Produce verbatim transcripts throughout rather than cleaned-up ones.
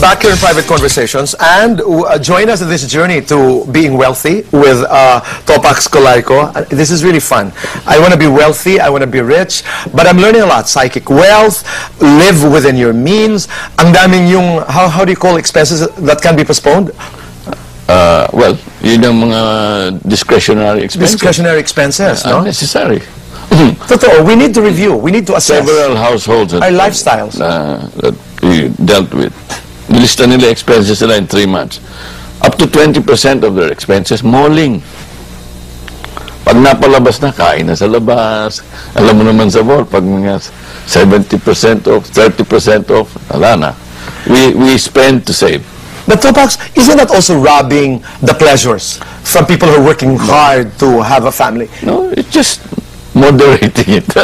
back here in Private Conversations, and uh, join us in this journey to being wealthy with uh, Topax Colayco. Uh, This is really fun. I want to be wealthy, I want to be rich, but I'm learning a lot. Psychic wealth, live within your means. Ang daming yung, how, how do you call expenses that can be postponed? Uh, well, yun ang mga discretionary expenses. Discretionary expenses, Uh, no? Unnecessary. Totoo, we need to review, we need to assess Several households that, our lifestyles. uh, that we dealt with. Nilista nila expenses nila in three months. Up to twenty percent of their expenses, malling. Pag napalabas na, kain na sa labas. Alam mo naman sa mall, pag mga seventy percent off, thirty percent off, wala na. We, we spend to save. But Topax, isn't that also robbing the pleasures from people who are working hard to have a family? No, it's just moderating it.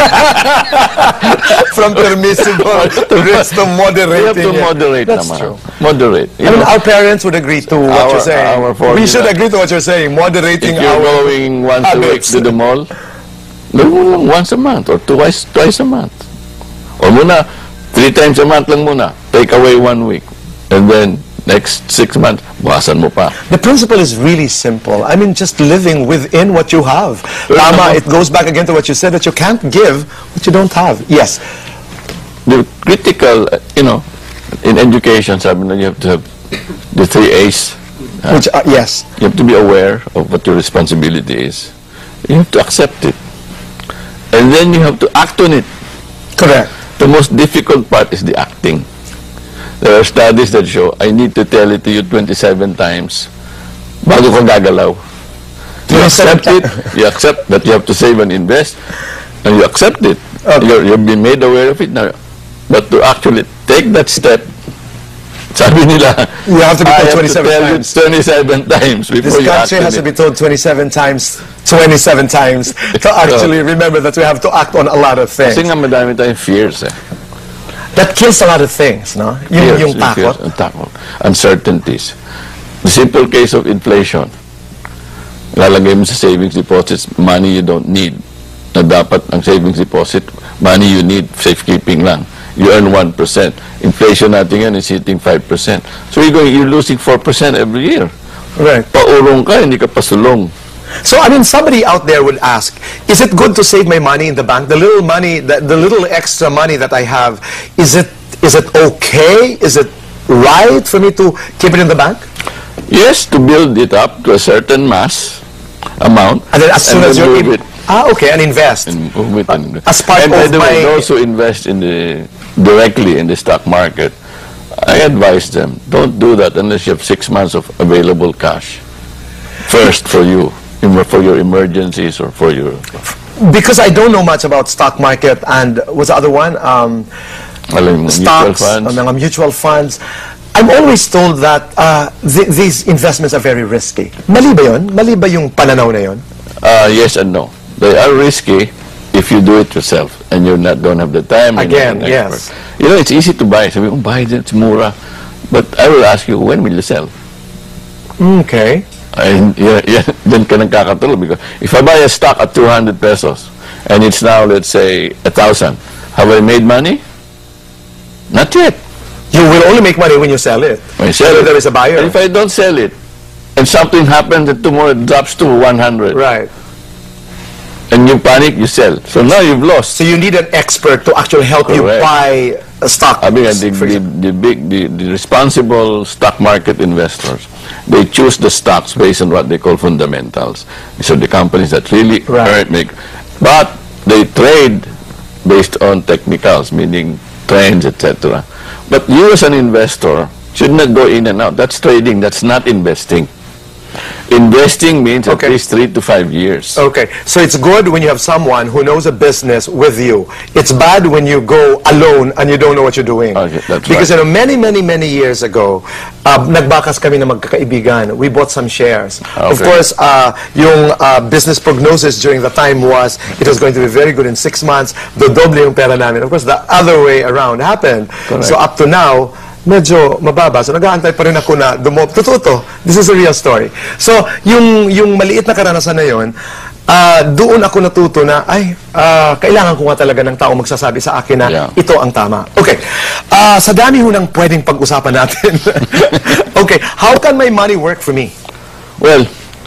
From permissible to rest to moderating. We have to it. moderate That's naman. true. Moderate. I You mean, know, our parents would agree to what Our- you're saying. our formula. We should agree to what you're saying. Moderating if you're our going once a week habits. to the mall, gawin mo lang once a month or twice, twice a month. Or muna, three times a month lang muna. Take away one week. And then, next six months, buwasan mo pa. The principle is really simple. I mean, just living within what you have. Tama, it goes back again to what you said, that you can't give what you don't have. Yes. The critical, uh, you know, in education, sabi na you have to have the three A's. Uh, Which, uh, yes. You have to be aware of what your responsibility is. You have to accept it. And then you have to act on it. Correct. The most difficult part is the acting. There are studies that show, I need to tell it to you twenty-seven times bago ka gagalaw. You accept it, you accept that you have to save and invest, and you accept it. Okay. You're, you've been made aware of it now. But to actually take that step, sabi nila, You have to be I told have to twenty-seven tell times. you twenty-seven times before This you act country on has to it. be told twenty-seven times, twenty-seven times to actually remember that we have to act on a lot of things. Kasi nga madami tayong fears eh. That kills a lot of things, no? Yung, Fears, yung takot. fears, and takot. Uncertainties. The simple case of inflation. Lalagay mo sa savings deposits money you don't need. Na dapat ang savings deposit, money you need, safekeeping lang. You earn one percent. Inflation natin yan is hitting five percent. So you're, going, you're losing four percent every year. Right. Paurong ka, hindi ka pasulong. So, I mean, somebody out there would ask, is it good to save my money in the bank? The little money, the, the little extra money that I have, is it is it okay? Is it right for me to keep it in the bank? Yes, to build it up to a certain mass amount. And then as soon as you're move in, it. ah, okay, and invest. And move it in. As part and by of the way, my- those who invest in the directly in the stock market, I advise them, don't do that unless you have six months of available cash. First for you, em- for your emergencies or for your Because I don't know much about stock market and what's the other one? Um, alam mo, mutual stocks, funds. mga mutual funds. I'm always told that uh, th these investments are very risky. Mali ba yun? Mali ba yung pananaw na yun? Uh, yes and no. They are risky if you do it yourself and you not don't have the time. and Again, you're not an yes. expert. You know, it's easy to buy. Sabi ko, buy it, it's mura. But I will ask you, when will you sell? Okay. Ay, yeah, yeah, then ka nagkakatulog because if I buy a stock at two hundred pesos and it's now, let's say, a thousand, have I made money? Not yet. You will only make money when you sell it. When I sell Whether it. there is a buyer. And if I don't sell it and something happens that tomorrow it drops to one hundred Right. and you panic, you sell. So now you've lost. So you need an expert to actually help you Correct. buy a stock. I mean, the, for the, example. the big, the, the responsible stock market investors, they choose the stocks based on what they call fundamentals. These are the companies that really Right. earn, make, but they trade based on technicals, meaning trends, et cetera. But you as an investor should not go in and out. That's trading. That's not investing. Investing means Okay. at least three to five years. Okay, so it's good when you have someone who knows a business with you. It's bad when you go alone and you don't know what you're doing. Okay, that's because right. you know, many, many, many years ago, uh, nagbakas kami na magkakaibigan. We bought some shares. Of Okay. course, uh, yung uh, business prognosis during the time was it was going to be very good in six months. Dodoble yung pera namin. Of course, the other way around happened. Correct. So up to now, medyo mababa. So nag-aantay pa rin ako na dumo. Totoo to. This is a real story. So yung yung maliit na karanasan na yon, ah, doon ako natuto na, ay, ah, kailangan ko nga talaga ng tao magsasabi sa akin na Yeah. ito ang tama. Okay. Ah, sa dami ho ng pwedeng pag-usapan natin. Okay. How can my money work for me? Well,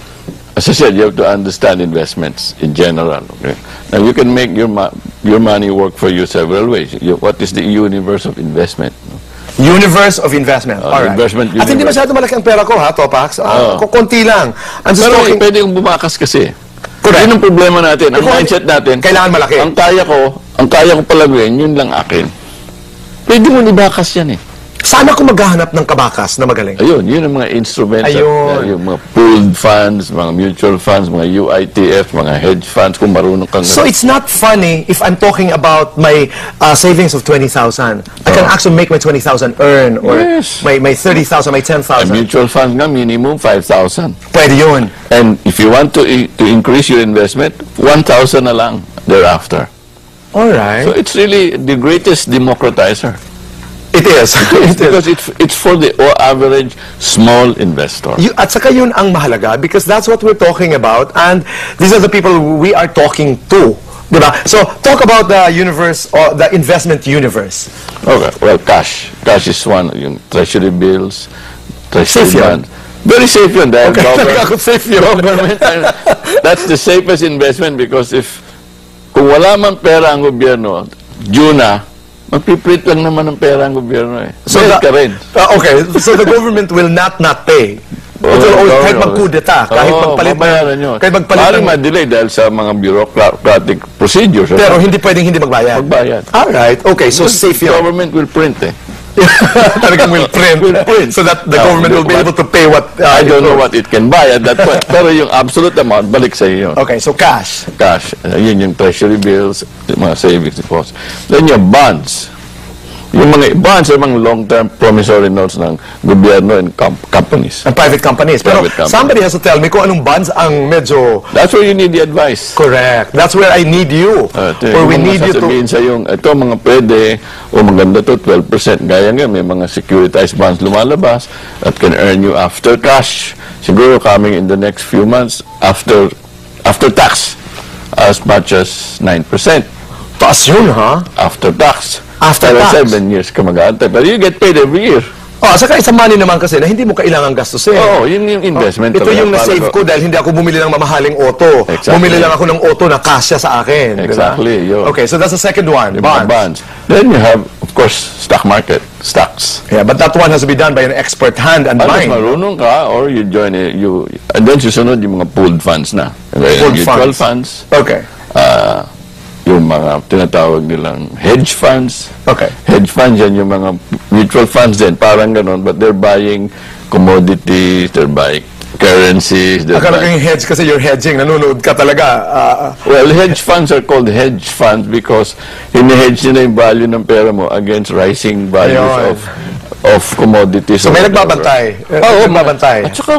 as I said, you have to understand investments in general. Okay? Now, you can make your ma- your money work for you several ways. You, what is the universe of investment? Universe of investment. Oh, All right. investment At hindi universe. masyado malaki ang pera ko, ha, Topax? Ah, Oh. konti lang. I'm just Pero talking... pwede yung bumakas kasi. Correct. Yun ang problema natin. Ang Kung- mindset natin, kailangan malaki. Ang kaya ko, ang kaya ko palaguin, yun lang akin. Pwede mo ibakas yan eh. Sana ko maghahanap ng kabakas na magaling. Ayun, yun ang mga instruments. at, Ayun. uh, yung mga pooled funds, mga mutual funds, mga U I T F, mga hedge funds, kung marunong kang... So it's not funny if I'm talking about my uh, savings of twenty thousand. I can Oh. actually make my twenty thousand earn or Yes. my, my thirty thousand, my ten A thousand. mutual fund nga, minimum five thousand. Pwede yun. And if you want to i- to increase your investment, one thousand na lang thereafter. Alright. So it's really the greatest democratizer. It is. It is. Because it's, it's for the o- average small investor. You, at saka yun ang mahalaga because that's what we're talking about and these are the people we are talking to. Diba? So, talk about the universe or the investment universe. Okay, well, cash. Cash is one, yung treasury bills, treasury Safe yun. bonds. Very safe yun dahil Okay, government- talaga ako safe yun. government, uh, that's the safest investment because if kung wala man pera ang gobyerno, due na, magpiprint lang naman ng pera ang gobyerno eh. So, the- ka rin. Uh, okay, so the government will not not pay. It will Oo, always, oo, kahit oo. magkudeta, kahit Oo, magpalit babayaran yun. kahit magpalit Maaaring ng- ma-delay dahil sa mga bureaucratic procedures. pero hindi pwedeng hindi magbayad. Magbayad. Alright, okay, so safe The yun. government will print eh. Talagang will print. Will print. So that the Now, government will be what- able to pay what... uh, I don't it know owes. what it can buy at that point. Pero yung absolute amount, balik sa iyo. Okay, so cash. Cash. Uh, yun yung treasury bills, yung mga savings deposits. Then yung bonds. Yung mga bonds ay mga long-term promissory notes ng gobyerno and com- companies. And private companies. Pero Private companies. somebody has to tell me kung anong bonds ang medyo That's where you need the advice. correct. That's where I need you. Uh, ito, Or we yung mga need you to... sasabihin sa yung, ito mga pwede, o maganda to, twelve percent. Gaya nga, may mga securitized bonds lumalabas that can earn you after cash. Siguro coming in the next few months, after after tax, as much as nine percent. Taas yun, ha? After tax. After Pero tax. seven years ka mag-aantay. Pero you get paid every year. Oh, saka isang money naman kasi na hindi mo kailangan gastusin. Oo, yun yung investment. Ito talaga. yung na-save Para- ko dahil hindi ako bumili ng mamahaling auto. Exactly. Bumili lang ako ng auto na kasya sa akin. di ba? Exactly, yun. Okay, so that's the second one, Yung mga bonds. bonds. Then you have, of course, stock market, stocks. Yeah, but that one has to be done by an expert hand and Unless mind. marunong ka, or you join a, you, and then susunod yung mga pooled funds na. Okay, Pooled mutual funds. funds, Okay. ah, yung mga tinatawag nilang hedge funds. Okay. Hedge funds, yan yung mga mutual funds din, parang ganun, but they're buying commodities, they're buying currencies, they're Akala ko buying... yung hedge kasi you're hedging. Nanonood ka talaga. Ah, Well, hedge funds are called hedge funds because hini-hedge nila yung value ng pera mo against rising values Ayun. of of commodities. so may or whatever. nagbabantay. Eh, Oo, nagbabantay. At saka,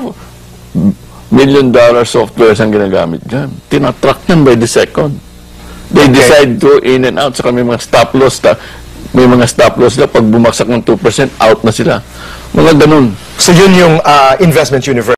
million dollar software ang ginagamit dyan. Tinatrack yan by the second. They Okay. decide to in and out. Saka may mga stop loss. Ta, may mga stop loss na pag bumagsak ng two percent, out na sila. Mga ganun. So yun yung ah, investment universe.